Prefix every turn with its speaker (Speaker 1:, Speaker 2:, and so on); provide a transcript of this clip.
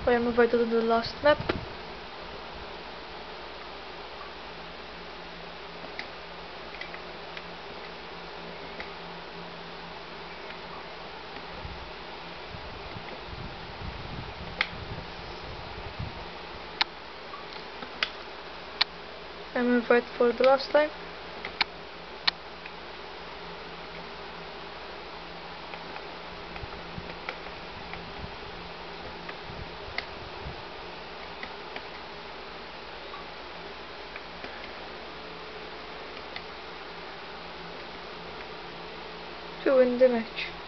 Speaker 1: I am invited to the last map. I'm invited for the last time. To win the match.